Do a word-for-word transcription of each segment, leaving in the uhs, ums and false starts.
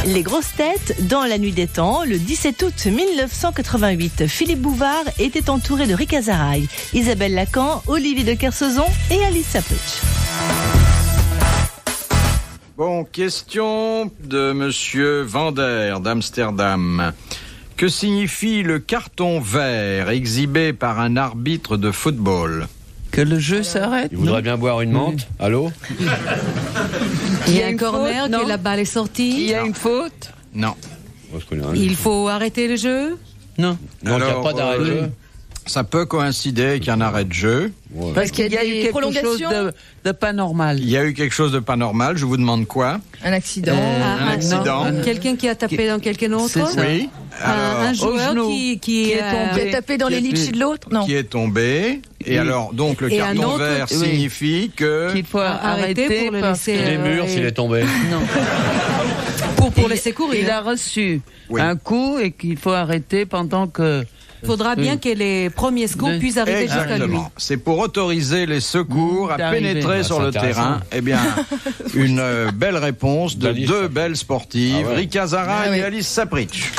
Les grosses têtes dans la nuit des temps, le dix-sept août mille neuf cent quatre-vingt-huit, Philippe Bouvard était entouré de Rick Azaray, Isabelle Lacan, Olivier de Kersauzon et Alice Sapritch. Bon, question de Monsieur Vander d'Amsterdam. Que signifie le carton vert exhibé par un arbitre de football? Que le jeu s'arrête. Il voudrait bien boire une menthe. Oui. Allô? Il y a un corner, que la balle est sortie. Il y a une faute. Non. Moi, je connais rien. Il faut arrêter le jeu. Non. Non, il n'y a Alors, pas d'arrêt de euh, jeu. Ça peut coïncider avec un arrêt de jeu. Ouais. Parce qu'il y a eu des quelque chose prolongations de, de pas normal. Il y a eu quelque chose de pas normal. Je vous demande quoi? Un accident. Euh, Ah, Un accident. non. Quelqu'un qui a tapé dans quelqu'un d'autre. C'est ça. Oui. Un, Alors, un joueur genou. qui, qui, Qui est euh, tombé. Qui a tapé dans Qui les est- litchis de l'autre? Non. qui est tombé. Et Oui. alors, donc, le Et un carton autre- vert oui. signifie que... Qu'il faut Arrêter arrêter pour le parce laisser, que- Il est mûr euh, s'il est tombé. Non. pour, pour Il- laisser courir. Il a reçu Oui. un coup et qu'il faut arrêter pendant que... Il faudra bien Oui. que les premiers secours Oui. puissent arriver jusqu'à lui. Exactement. C'est pour autoriser les secours Mmh, à d'arriver. pénétrer Ah, sur c'est le intéressant. terrain. Eh bien, une euh, belle réponse de Alice. deux belles sportives, Ah ouais. Rick Azaray Ah oui. et Alice Sapritch.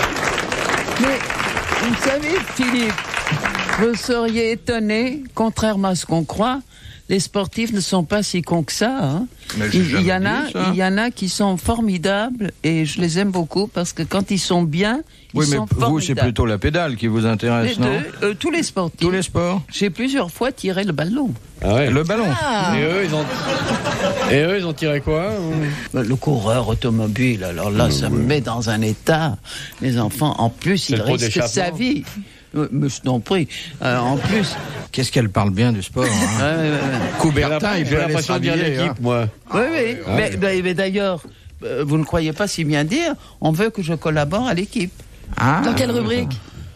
Mais vous savez, Philippe, vous seriez étonné, contrairement à ce qu'on croit, les sportifs ne sont pas si cons que ça. Hein. Mais j'ai Il, il y en jamais a, dit ça. il y en a qui sont formidables et je les aime beaucoup parce que quand ils sont bien, ils Oui, mais sont vous, c'est formidables. plutôt la pédale qui vous Les intéresse, non? deux, euh, tous les sportifs. Tous les sports? J'ai plusieurs fois tiré le ballon. Ah ouais. Le ballon. Ah. Et eux, ils ont. Et eux, ils ont tiré quoi? Le coureur automobile, alors là, ça me met dans un état. Les enfants, en plus, C'est ils le pot risquent sa d'échappement. vie. Euh, Mais je t'en prie. Euh, en plus, Qu'est-ce qu'elle parle bien du sport, hein? ouais, ouais, ouais. Coubertin, il J'ai peut aller se l'impression de dire rhabiller, l'équipe, hein. moi. Oui, oui. Ah, mais, oui. mais- mais d'ailleurs, euh, vous ne croyez pas si bien dire, on veut que je collabore à l'équipe. Ah. Dans quelle rubrique?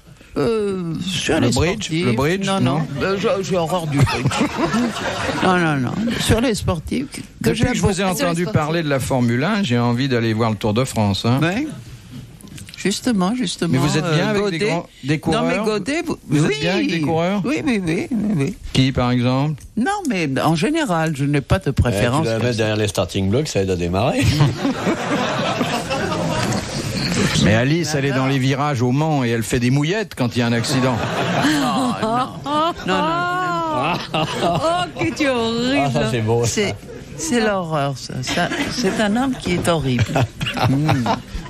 Euh, sur Le les bridge, sportifs. le bridge, Non, non. non. Euh, j'ai- J'ai horreur du bridge. non, non, non. Sur les sportifs. Que Depuis que je vous ai beaucoup. entendu parler de la Formule un, j'ai envie d'aller voir le Tour de France. Hein. Oui. Justement, justement. Mais vous êtes bien euh, avec Godet. des, grands, des coureurs? Non, mais Godet, vous, Vous oui. êtes bien avec des coureurs? Oui, oui, oui, oui, oui. Qui, par exemple? Non, mais en général, je n'ai pas de Eh, tu préférence. la comme mets ça. derrière les starting blocks, ça aide à démarrer. Mais Alice, elle est dans les virages au Mans et elle fait des mouillettes quand il y a un accident. Non, non, Oh, que tu es horrible. Ah, ça, c'est beau. ça. c'est, c'est l'horreur, ça. Ça, c'est un homme qui est horrible. Mm.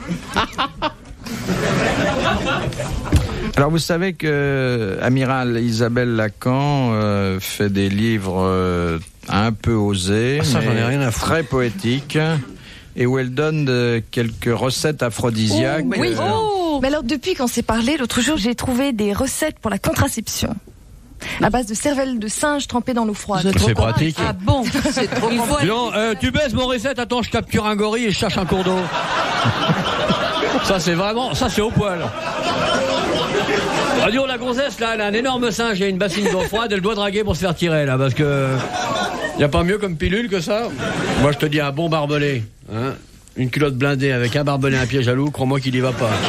Alors vous savez que Amiral Isabelle Lacan euh, fait des livres euh, un peu osés, Ah, ça, mais j'en ai rien à foutre. très poétiques, et où elle donne de- quelques recettes aphrodisiaques. Oh, mais Oui. euh, Mais alors, depuis qu'on s'est parlé, l'autre jour, j'ai trouvé des recettes pour la contraception. À base de cervelle de singe trempée dans l'eau froide. C'est trop C'est compliqué. pratique. Ah bon. C'est trop Il faut compliqué. Non, euh, tu baisses mon recette, attends, je capture un gorille et je cherche un cours d'eau. Ça, c'est vraiment, ça, c'est au poil. Ah, dis donc, la gonzesse, là, elle a un énorme singe et une bassine d'eau froide, elle doit draguer pour se faire tirer, là, parce que. Y a pas mieux comme pilule que ça? Moi, je te dis, un bon barbelé, hein, une culotte blindée avec un barbelé, un piège à loup, crois-moi qu'il y va pas.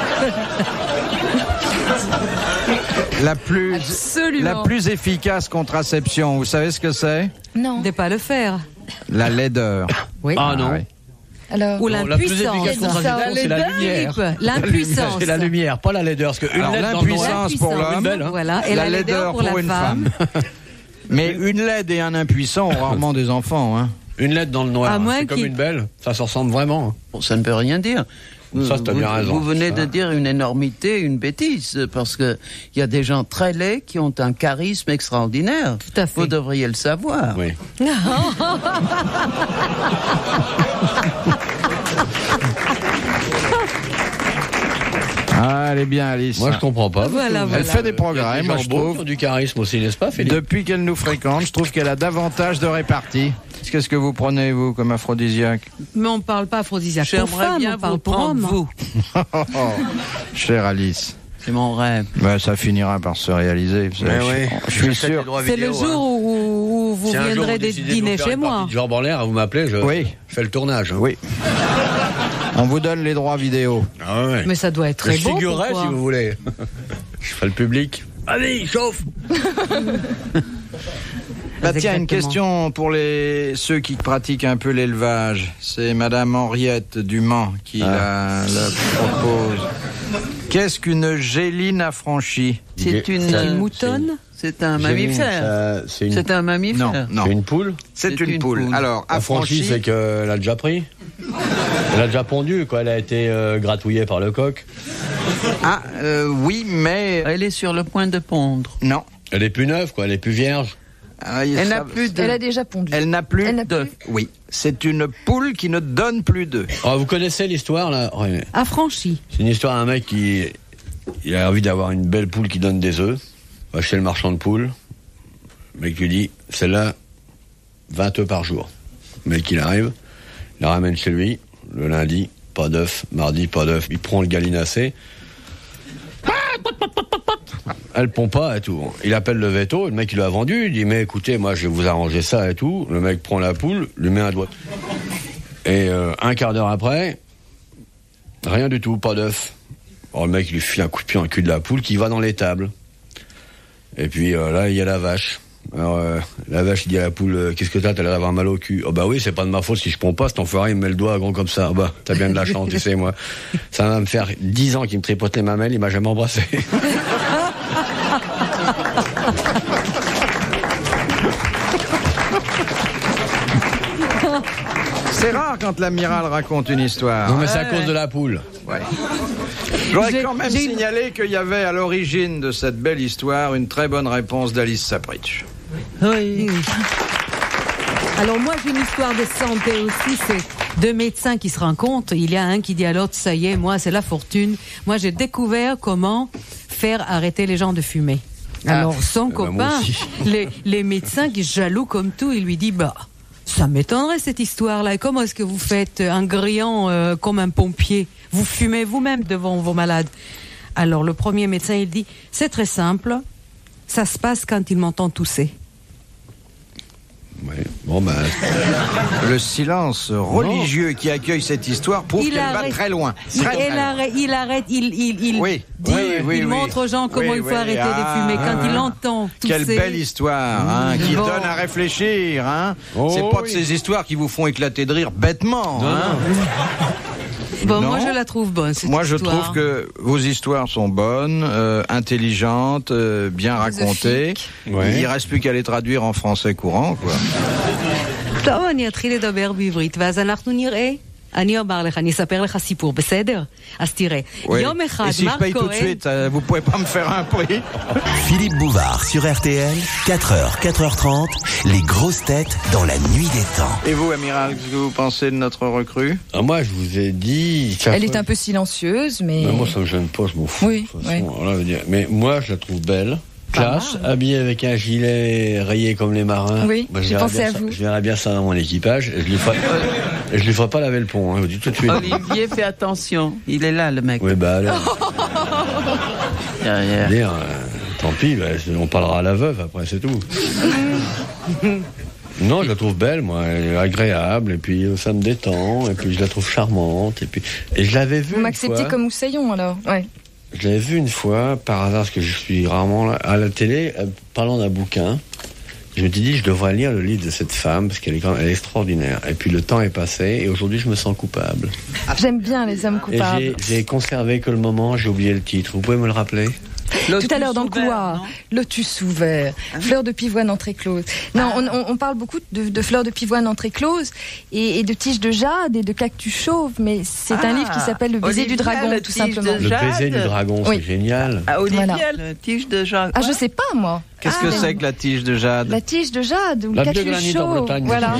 La plus, Absolument. la plus efficace contraception, vous savez ce que c'est? Non. de pas le faire. La laideur. Oui. Ah non. ouais. Alors. Ou Non, la plus l'impuissance. efficace contraception, c'est la lumière. Philippe, L'impuissance. C'est la lumière, pas la laideur, parce qu'une Alors, lettre dans le noir. l'impuissance pour L'impuissance, l'homme, belle, hein. Voilà. Et la la, laideur pour, la une femme. femme. Mais une laide et un impuissant ont rarement des enfants. Hein. Une lettre dans le noir, À hein, moins c'est comme qu'il- une belle, ça se ressemble vraiment. Bon, ça ne peut rien dire. Ça, t'as vous, bien raison. Vous venez Ça. de dire une énormité, une bêtise, parce que il y a des gens très laids qui ont un charisme extraordinaire. Tout à fait. Vous devriez le savoir. Oui. Ah, elle est bien, Alice. Moi, je comprends pas. Voilà, Elle voilà. fait des Il y a progrès, des moi gens je beaux qui trouve. ont du charisme aussi, n'est-ce pas, Philippe? Depuis qu'elle nous fréquente, je trouve qu'elle a davantage de répartie. Qu'est-ce que vous prenez, vous, comme aphrodisiaque? Mais on parle pas aphrodisiaque pour J'aimerais femme, bien on parle vous pour prendre, homme. vous. Chère Alice. C'est mon rêve. Ben, ça finira par se réaliser. vous savez, Ouais, je, je suis sûr. C'est le jour où, où vous viendrez dé- dîner chez moi. Si jambes en l'air, vous m'appelez, je, Oui. je fais le tournage. hein. Oui. On vous donne les droits vidéo. Ah ouais. Mais ça doit être très je beau. figurerai pourquoi si vous voulez. Je ferai le public. Allez, chauffe. Bah tiens, une Exactement. question pour les ceux qui pratiquent un peu l'élevage. C'est Madame Henriette du Mans qui Ah. la, la propose. Qu'est-ce qu'une géline affranchie? C'est une, Ça, Une euh, moutonne. c'est un Géline, mammifère. ça, C'est une, C'est un Non, mammifère. non. c'est une poule. C'est c'est une, une poule. poule. Alors, Affranchie, affranchie, c'est qu'elle a déjà pris. Elle a déjà pondu, quoi. Elle a été euh, gratouillée par le coq. ah euh, oui, mais Elle est sur le point de pondre. non. Elle est plus neuve, quoi. Elle est plus vierge. Ah, Elle ça- n'a plus de... Elle a déjà pondu. Elle n'a plus Elle n'a d'œufs. plus. Oui, c'est une poule qui ne donne plus d'œufs. Oh, vous connaissez l'histoire, là? Ouais. Affranchi. C'est une histoire d'un mec qui il a envie d'avoir une belle poule qui donne des œufs. Va chez le marchand de poules. Le mec lui dit, celle-là, vingt œufs par jour. Le mec, il arrive, il la ramène chez lui. Le lundi, pas d'œufs. Mardi, pas d'œufs. Il prend le gallinacé. Elle pond pas et tout. Il appelle le veto, le mec il l'a vendu, il dit mais écoutez, moi je vais vous arranger ça et tout. Le mec prend la poule, lui met un doigt. Et euh, un quart d'heure après, rien du tout, pas d'œuf. Alors le mec il lui file un coup de pied dans le cul de la poule qui va dans l'étable. Et puis euh, là il y a la vache. Alors euh, la vache il dit à la poule euh, qu'est-ce que t'as, t'as l'air d'avoir mal au cul. Oh bah oui, c'est pas de ma faute si je ponds pas, cet enfoiré il me met le doigt grand comme ça. Bah t'as bien de la chance, tu sais moi. Ça va me faire dix ans qu'il me tripote les mamelles, il m'a jamais embrassé. C'est rare quand l'amiral raconte une histoire. Non mais c'est à cause de la poule. Ouais. J'aurais J'ai- quand même j'ai- signalé qu'il y avait à l'origine de cette belle histoire une très bonne réponse d'Alice Sapritch. Oui. Alors moi j'ai une histoire de santé aussi, c'est deux médecins qui se rencontrent, il y a un qui dit à l'autre ça y est, moi c'est la fortune, moi j'ai découvert comment faire arrêter les gens de fumer. Alors son Eh ben, moi copain, aussi. les, les médecins qui jaloux comme tout, il lui dit bah ça m'étonnerait cette histoire-là, et comment est-ce que vous faites un grillant euh, comme un pompier, vous fumez vous-même devant vos malades. Alors le premier médecin il dit c'est très simple, ça se passe quand il m'entend tousser. Ouais. Bon ben. Le silence religieux qui accueille cette histoire prouve Il qu'elle va arrête. très loin. Il, Très, très il loin. arrête, il arrête, il, il, il Oui, dit, oui, oui, il oui. montre aux gens comment Oui, il faut oui, arrêter ah, de fumer. Quand ah, il ah. entend tousser. Quelle belle histoire, hein, qui Bon. donne à réfléchir. Hein. Oh, C'est pas de oui. ces histoires qui vous font éclater de rire bêtement. Non, hein. Bon, Non. moi je la trouve bonne. Cette Moi, je histoire. trouve que vos histoires sont bonnes, euh, intelligentes, euh, bien racontées. Ouais. Il reste plus qu'à les traduire en français courant, quoi. טוב, אני אתחיל לדבר בעברית, ואז אנחנו נראה. אני אומר לך, אני אספר לך סיפור, בסדר? אז תראה, Oui. יום אחד, Et si je מרק paye tout de כהן... suite, euh, vous pouvez pas me faire un prix. Philippe Bouvard sur R T L, quatre heures, quatre heures trente, les grosses têtes dans la nuit des temps. Et vous, Amiral, qu'est-ce que vous pensez de notre recrue? Ah, moi, je vous ai dit. Elle est un peu silencieuse, mais... Mais moi, ça me gêne pas, je m'en fous. Oui, de toute façon. oui. Alors là, je veux dire, mais moi, je la trouve belle. Classe, habillée avec un gilet rayé comme les marins. Oui, Bah, je j'ai verrais pensé bien à ça- vous. Je verrais bien ça dans mon équipage. Et je lui ferai, et je lui ferai pas laver le pont, hein, je vous dis tout de suite. Olivier, fais attention. Il est là, le mec. Oui, bah alors. Derrière. Dire, euh, tant pis, bah, on parlera à la veuve après, c'est tout. Non, je la trouve belle, moi, elle est agréable, et puis euh, ça me détend, et puis je la trouve charmante, et puis et je l'avais vue Vous une m'acceptez fois. comme Moussaillon, alors? Ouais. Je l'avais vu une fois, par hasard, parce que je suis rarement là, à la télé, euh, parlant d'un bouquin. Je me suis dit, je devrais lire le livre de cette femme, parce qu'elle est, quand même- elle est extraordinaire. Et puis le temps est passé, et aujourd'hui, je me sens coupable. J'aime bien les hommes Et coupables. j'ai, j'ai conservé que le moment, j'ai oublié le titre. Vous pouvez me le rappeler? Tout à l'heure dans le Lotus couloir, ouvert, lotus ouvert, fleurs de pivoine entrée close. Non, on, on- on parle beaucoup de, de fleurs de pivoine entrée close et, et de tiges de jade et de cactus chauves, mais c'est un Ah, livre qui s'appelle Le baiser Olivier, du dragon, le tout tige de simplement. Le Jade. baiser du dragon, Oui. c'est génial. Ah, Olivier, Voilà. le tige de Jacques. Ah, je sais pas, moi. Qu'est-ce Ah, que mais- c'est que la tige de jade? La tige de jade ou La le cactus biogranite en chaud. Bretagne. Voilà.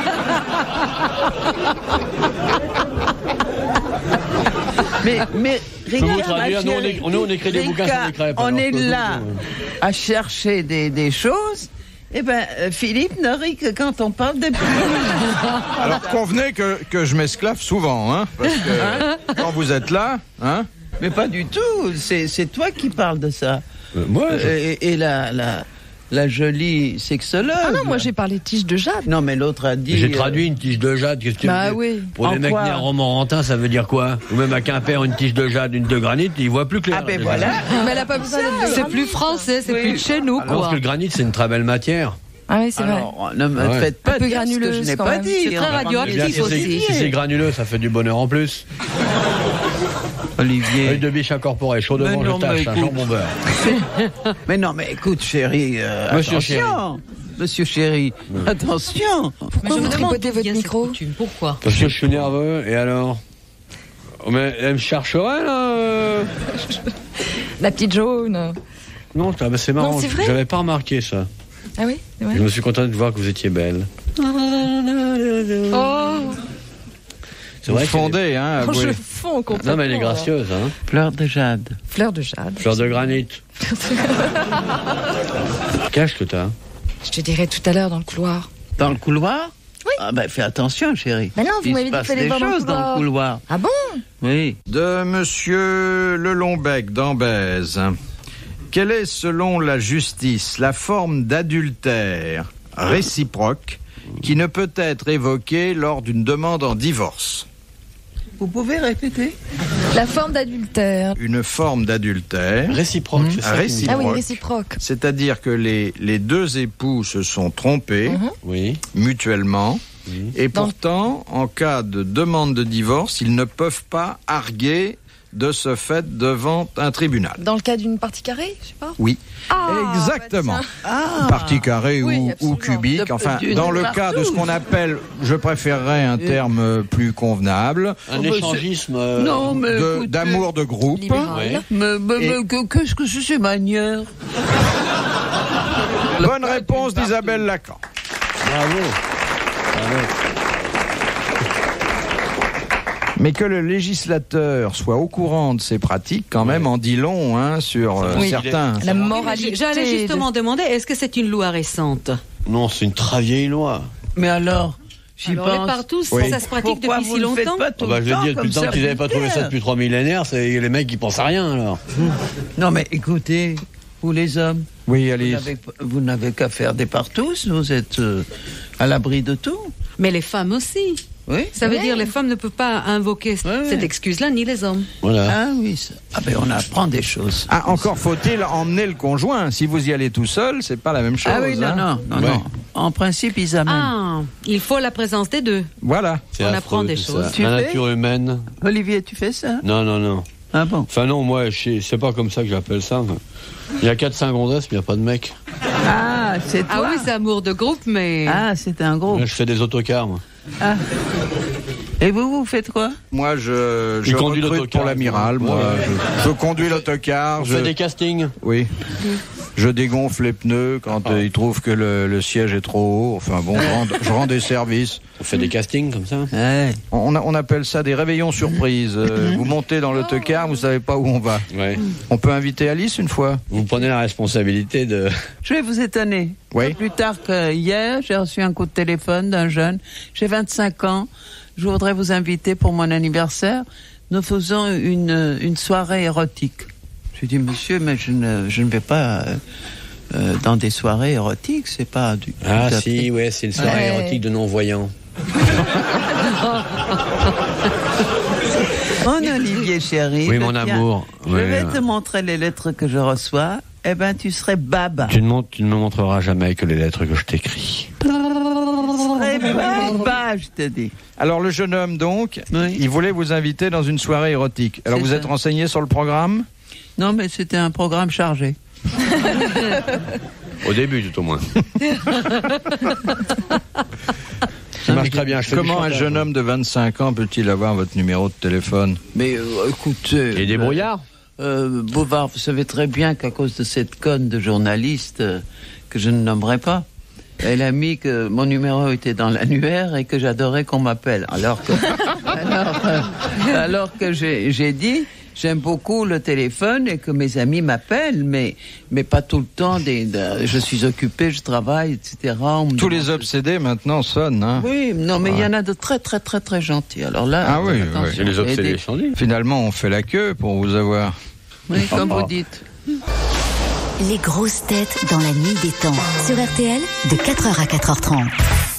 Mais, mais Je peux vous regarde, traduire, ma nous on, chérie, est- nous, on écrit des Rika, bouquins sur les crêpes. on alors, est je peux- là à chercher des, des choses. Eh ben, euh, Philippe ne rit que quand on parle des Alors convenez que, que je m'esclave souvent, hein, parce que quand vous êtes là, hein, Mais pas du tout. C'est, c'est toi qui parles de ça. Euh, moi, je- Euh, Et, et la, la, la jolie sexologue. Ah non, moi j'ai parlé de tige de jade. Non, mais l'autre a dit... J'ai traduit une tige de jade. Qu'est-ce que Bah tu veux dire? oui. Pour En les mecs quoi nés à Romorantin, ça veut dire quoi? Ou même à Quimper, une tige de jade, une de granit, ils voient plus clair. Ah ben déjà. voilà. Mais elle a pas besoin d'être de C'est granit. plus français, c'est Oui. plus de chez nous, Alors, parce quoi. que le granit, c'est une très belle matière. Ah oui, c'est vrai. Alors, ne me Ouais. faites pas Un peu dire ce que je granuleuse, n'ai quand pas même. dit. C'est très On va radioactif me Si c'est- aussi. Si c'est granuleux, ça fait du bonheur en plus. Olivier. Œil de biche incorporé, chaud devant, Mais non, je tâche, mais un écoute. jambon beurre. Mais non, mais écoute, chérie. euh, Monsieur attention. Monsieur chéri, attention. Pourquoi Mais je vous me demande tripotez d'où votre vient cette micro coutume. Pourquoi? Parce que je suis nerveux, et alors? Oh, mais elle me chercherait, là euh La petite jaune. Non, ah, bah, c'est marrant, Non, c'est vrai. j'avais pas remarqué ça. Ah oui, c'est vrai. Je me suis content de voir que vous étiez belle. Oh, C'est Vous vrai qu'elle est- fondez, hein, je avouez. fonds complètement. Non, mais elle est gracieuse, hein. Fleur de jade. Fleur de jade. Fleur de granit. Cache que t'as. Je te dirai tout à l'heure dans le couloir. Dans le couloir? Oui. Ah ben fais attention, chérie. Mais non, vous Il m'avez se dit passe qu'il fallait des voir dans le choses dans couloir. le couloir. Ah bon? Oui. De Monsieur Lelongbec d'Ambèze. Quelle est, selon la justice, la forme d'adultère réciproque qui ne peut être évoquée lors d'une demande en divorce? Vous pouvez répéter? La forme d'adultère. Une forme d'adultère Réciproque, c'est ça. qui me- réciproque. Ah oui, réciproque. C'est-à-dire que les, les deux époux se sont trompés Mhm. Oui. mutuellement. Mhm. Et Dans- pourtant, en cas de demande de divorce, ils ne peuvent pas arguer de ce fait devant un tribunal. Dans le cas d'une partie carrée, je sais pas. Oui, Ah, exactement. bah Ah. Partie carrée Oui, ou, ou absolument. cubique. De- Enfin, d'une dans le partout. cas de ce qu'on appelle, je préférerais un terme euh, plus convenable, Un Oh, bah, échangisme. euh, Non, mais de- écoutez, d'amour de groupe. Libéral. Ouais. Mais, mais, Et- mais que- qu'est-ce que c'est ces manières? Bonne réponse d'Isabelle Lacan. Bravo. Bravo. Mais que le législateur soit au courant de ces pratiques, quand même, en dit long hein, sur euh, Oui. certains. La Oui, mais moralité. J'allais justement demander, est-ce que c'est une loi récente? Non, c'est une très vieille loi. Mais alors, j'y Alors, les pense. partout, Oui. ça se pratique Pourquoi depuis vous si ne faites longtemps? pas tout Oh, bah, le je veux temps dire, depuis comme le temps ça, qu'ils n'avaient pas trouvé ça Pierre? depuis trois millénaires, c'est les mecs qui pensent à rien, alors. Non, mais écoutez, vous les hommes, Oui, vous Alice. n'avez pas- vous n'avez qu'à faire des partous, vous êtes euh, à l'abri de tout. Mais les femmes aussi. Oui. Ça veut Ouais. dire les femmes ne peuvent pas invoquer Ouais, cette ouais. excuse-là, ni les hommes. Voilà. Ah oui, ça- ah ben on apprend des choses. Ah, encore faut-il emmener le conjoint. Si vous y allez tout seul, c'est pas la même chose. Ah oui, non, hein. non, non, Ouais. non. En principe, ils amènent. Ah, il faut la présence des deux. Voilà. C'est On affreux, apprend des tout choses. ça. Tu La fais nature humaine. Olivier, tu fais ça? Non, non, non. Ah bon? Enfin, non, moi, je sais- c'est pas comme ça que j'appelle ça. Il y a quatre cinq gonzesses, mais il n'y a pas de mec. Ah, c'est Ah toi. oui, c'est amour de groupe, mais... Ah, c'est un gros. Là, je fais des autocars, moi. Ah. Et vous, vous faites quoi? Moi, je, je Il conduit recrute l'autocar, pour l'amiral. Moi, Ouais. je, je conduis l'autocar. Je Je, fais des castings. oui. Je dégonfle les pneus quand Ah. euh, ils trouvent que le, le siège est trop haut. Enfin bon, je rends, je rends des services. On fait des castings comme ça. Ouais. On, a- on appelle ça des réveillons surprises. Euh, vous montez dans l'autocar, vous savez pas où on va. Ouais. On peut inviter Alice une fois. Vous prenez la responsabilité de. Je vais vous étonner. Oui. Pas plus tard que hier, j'ai reçu un coup de téléphone d'un jeune. J'ai vingt-cinq ans. Je voudrais vous inviter pour mon anniversaire. Nous faisons une, une soirée érotique. Je lui dis, monsieur, mais je ne, je ne vais pas euh, euh, dans des soirées érotiques. C'est pas du. Ah, tout à si, fait- ouais, c'est une soirée Ouais. érotique de non-voyants. Mon Olivier chéri. Oui, je mon tiens- amour. Je Ouais, vais ouais. te montrer les lettres que je reçois. Eh ben, tu serais baba. Tu ne, montres- tu ne me montreras jamais que les lettres que je t'écris. Tu serais baba, je te dis. Alors le jeune homme donc, Oui. il voulait vous inviter dans une soirée érotique. Alors C'est vous ça. êtes renseigné sur le programme? Non, mais c'était un programme chargé. Au début, tout au moins. Ça marche très bien. Je fais du Comment un chantage. jeune homme de vingt-cinq ans peut-il avoir votre numéro de téléphone? Mais euh, écoutez. Il y a des brouillards. Euh, Bovard, vous savez très bien qu'à cause de cette conne de journaliste euh, que je ne nommerai pas, elle a mis que mon numéro était dans l'annuaire et que j'adorais qu'on m'appelle. Alors que, alors, euh, alors que j'ai j'ai dit, j'aime beaucoup le téléphone et que mes amis m'appellent, mais, mais pas tout le temps. Des, de- je suis occupé, je travaille, et cetera. On me Tous demande- les obsédés maintenant sonnent. Hein. Oui, non, mais il y en a de très, très, très, très gentils. Alors là, Ah oui, attention. oui. Et les Et obsédés des- sont dit. Finalement, on fait la queue pour vous avoir. Oui, comme Ah. vous dites. Les grosses têtes dans la nuit des temps. Sur R T L, de quatre heures à quatre heures trente.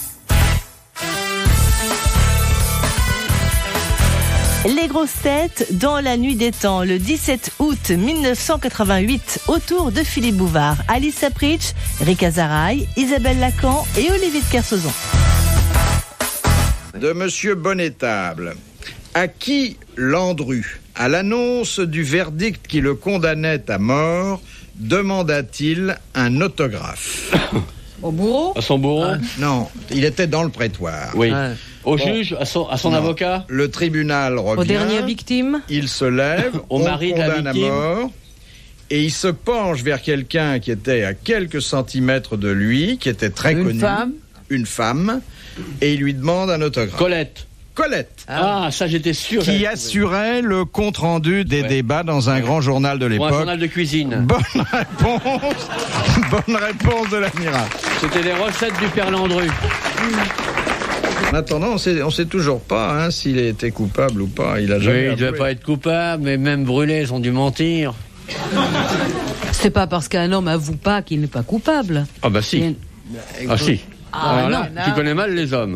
Les grosses têtes dans la nuit des temps, le dix-sept août mille neuf cent quatre-vingt-huit, autour de Philippe Bouvard, Alice Apritch, Rick Azaray, Isabelle Lacan et Olivier de Kersauzon. De Monsieur Bonnetable. À qui Landru, à l'annonce du verdict qui le condamnait à mort, demanda-t-il un autographe? Au bourreau? À son bourreau? Ah, non, il était dans le prétoire. Oui. Ouais. Au Bon. juge, à son, à son Non. avocat? Le tribunal revient. Aux dernières victimes? Il se lève, Au on mari de la condamne à victime. mort, et il se penche vers quelqu'un qui était à quelques centimètres de lui, qui était très Une connu. femme? Une femme, et il lui demande un autographe. Colette. Colette, Ah, ça j'étais sûr. qui j'avais assurait le compte-rendu des Ouais. débats dans un grand journal de trouvé. Pour un l'époque. journal de cuisine. Bonne réponse, bonne réponse de l'amiral. C'était les recettes du père Landru. En attendant, on sait, on sait toujours pas hein, s'il était coupable ou pas. Il a jamais Oui, il devait avoué. pas être coupable, mais même brûlés, ils ont dû mentir. C'est pas parce qu'un homme avoue pas qu'il n'est pas coupable. Ah bah si. Il- Ah si. Ah, Alors là, non, non. tu connais mal les hommes.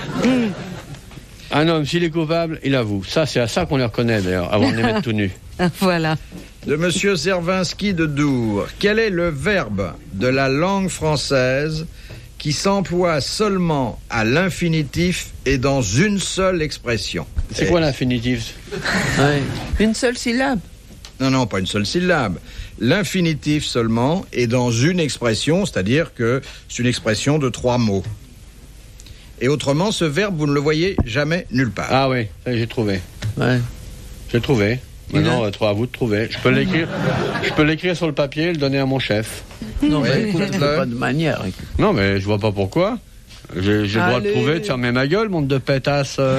Un homme, s'il est coupable, il avoue. Ça, c'est à ça qu'on les reconnaît d'ailleurs, avant de les mettre tout nus. Voilà. De Monsieur Zervinski de Dour. Quel est le verbe de la langue française qui s'emploie seulement à l'infinitif et dans une seule expression? C'est quoi l'infinitif? Ouais. Une seule syllabe. Non, non, pas une seule syllabe. L'infinitif seulement est dans une expression, c'est-à-dire que c'est une expression de trois mots. Et autrement, ce verbe, vous ne le voyez jamais nulle part. Ah oui, ça, j'ai trouvé. Ouais. J'ai trouvé. Il Maintenant, a- euh, trop à vous de trouver. Je peux l'écrire. Je peux l'écrire sur le papier et le donner à mon chef. Non, Oui, mais écoute, faites-le. pas de manière. écoute. Non, mais je vois pas pourquoi. J'ai j'ai le droit de Allez. trouver, de fermer ma gueule, monde de pétasse. euh.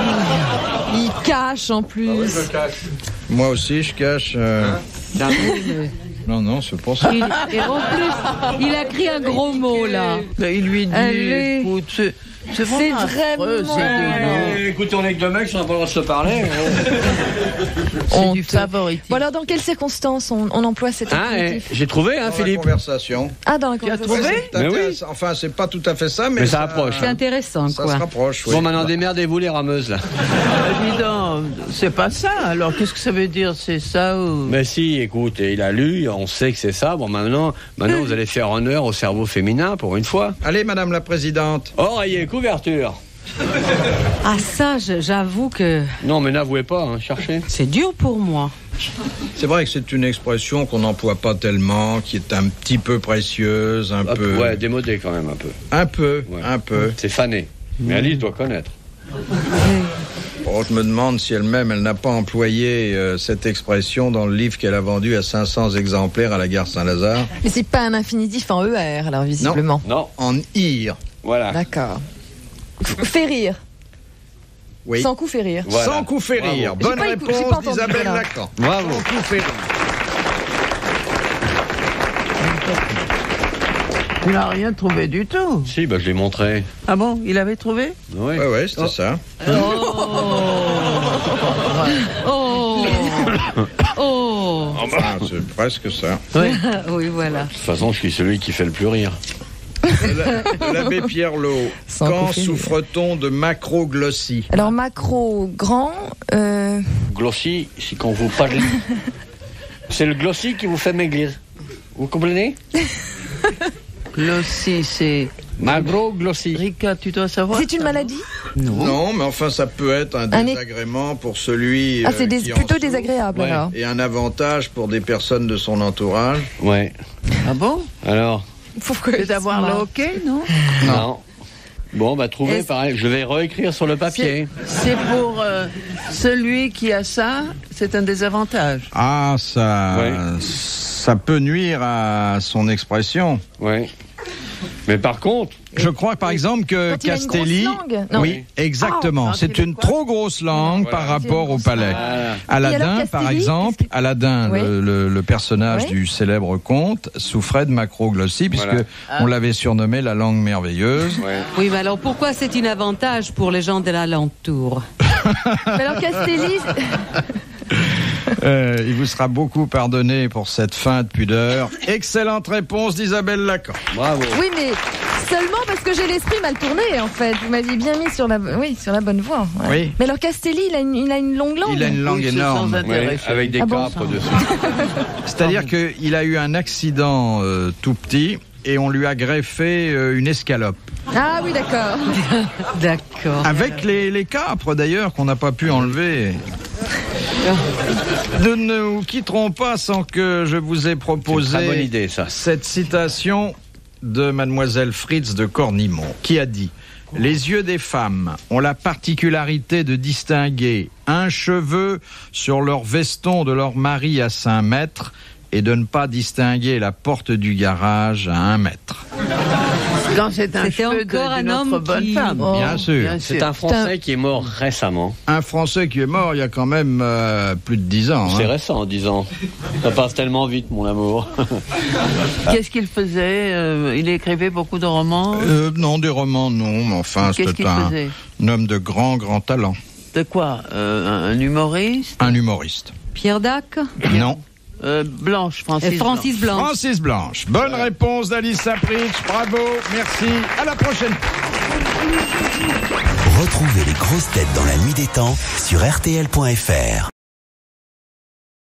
Il cache en plus. Moi aussi, je cache... euh, Non, non, c'est pas ça. Il- et en plus, il a écrit un gros mot là. Mais il lui dit, Allez. écoute, c'est c'est vraiment affreux, vraiment- c'est de- Eh, écoute, on est que deux mecs, on n'a pas le droit de se parler. c'est du Honte. favoritisme. Bon alors, dans quelles circonstances on, on emploie cet Hein, eh, infinitif? j'ai trouvé, hein, Dans la Philippe. conversation. Ah, dans la Tu as conversation. trouvé C'est Mais oui. intéressant. Enfin, c'est pas tout à fait ça, mais, Mais ça approche, C'est hein. intéressant Ça quoi. se rapproche, oui. Bon, maintenant, démerdez-vous, les rameuses, là. Dis donc, c'est pas ça. Alors, qu'est-ce que ça veut dire? C'est ça ou... Mais si, écoute, il a lu, on sait que c'est ça. Bon, maintenant, maintenant, vous allez faire honneur au cerveau féminin, pour une fois. Allez, Madame la Présidente. Oreiller, couverture. Ah ça, je- j'avoue que Non, mais n'avouez pas, hein, cherchez. c'est dur pour moi. C'est vrai que c'est une expression qu'on n'emploie pas tellement, qui est un petit peu précieuse, un Hop, peu... ouais, démodé quand même, un peu. Un peu, Ouais. un peu. C'est fané. Mais Alice doit connaître. Bon, je me demande si elle-même, elle n'a pas employé euh, cette expression dans le livre qu'elle a vendu à cinq cents exemplaires à la gare Saint-Lazare. Mais c'est pas un infinitif en E R, alors visiblement. Non, En ir. voilà. D'accord. Fait rire. Oui. Sans coup fait rire. Voilà. Sans coup fait Bravo. rire. J'ai Bonne pas écou- réponse j'ai pas entendu, d'Isabelle voilà. Lacan. Bravo. Sans coup fait rire. Il n'a rien trouvé du tout. Si, bah, je l'ai montré. Ah bon? Il avait trouvé? Oui. Ouais, ouais, c'était ça. Oh Oh Enfin, c'est presque ça. Oui. Oui, voilà. De toute façon, je suis celui qui fait le plus rire. De l'abbé Pierrelot. Sans Quand coup fait rire. souffre-t-on de macroglossie? Alors macro, grand, euh, Glossy, si quand vous parlez. C'est le glossy qui vous fait maigrir. Vous comprenez? Glossy, c'est... Magro glossy. Rika, tu dois savoir. c'est une maladie? Non, mais enfin, ça peut être un Un é- désagrément pour celui Ah, euh, c'est des- qui en plutôt souffre, désagréable Ouais. alors. et un avantage pour des personnes de son entourage. Ouais. Ah bon? Alors? Pourquoi C'est ils d'avoir sont le marrants? hockey, non? Non. Bon, bah, trouvez Est-ce- pareil. Je vais réécrire sur le papier. C'est pour euh, celui qui a ça, c'est un désavantage. Ah, ça, Ouais. ça peut nuire à son expression. Ouais. Mais par contre, Je crois par exemple que Quand il a une Castelli, grosse langue Non. oui, exactement, Ah, c'est quand il a une quoi trop grosse langue Voilà. par rapport au palais. Voilà. Aladin, alors, par Castelli, exemple, qu'est-ce que- Aladin, Oui. le, le- le personnage Oui. du célèbre conte, souffrait de macroglossie puisque Voilà. on l'avait surnommé la langue merveilleuse. ouais. Oui, mais alors pourquoi c'est un avantage pour les gens de l'alentour? Mais alors Castelli, Euh, il vous sera beaucoup pardonné pour cette fin de pudeur. Excellente réponse d'Isabelle Lacan. Bravo. Oui, mais seulement parce que j'ai l'esprit mal tourné, en fait. Vous m'aviez bien mis sur la, oui, sur la bonne voie. Ouais. Oui. Mais alors Castelli, il a une, il a une longue langue. Il a une langue Oui, c'est énorme. sans intérêt. Oui, avec des Ah bon, capres ça. dessus. C'est-à-dire qu'il a eu un accident euh, tout petit et on lui a greffé euh, une escalope. Ah oui, d'accord. D'accord. Avec les, les capres d'ailleurs qu'on n'a pas pu enlever. Nous ne nous quitterons pas sans que je vous ai C'est une proposé très bonne idée, ça. cette citation de Mademoiselle Fritz de Cornimont qui a dit « Les yeux des femmes ont la particularité de distinguer un cheveu sur leur veston de leur mari à cinq mètres et de ne pas distinguer la porte du garage à un mètre. » Quand c'est un C'était cheveu de- encore un d'une autre homme bonne qui- femme. Oh. Bien sûr. Bien C'est sûr. un Français qui est mort récemment. Un Français qui est mort il y a quand même euh, plus de dix ans. C'est hein. récent, dix ans. Ça passe tellement vite, mon amour. Qu'est-ce qu'il faisait euh, Il écrivait beaucoup de romans. Euh, non, des romans, non, mais enfin, Qu'est-ce c'était qu'il un, faisait un homme de grand, grand talent. De quoi Euh, un, un humoriste Un humoriste. Pierre Dac Non. Euh, Blanche, Francis. et Francis Blanc. Francis Blanche. Bonne réponse d'Alice Sapritch. Bravo. Merci. À la prochaine. Retrouvez les grosses têtes dans la nuit des temps sur R T L point F R.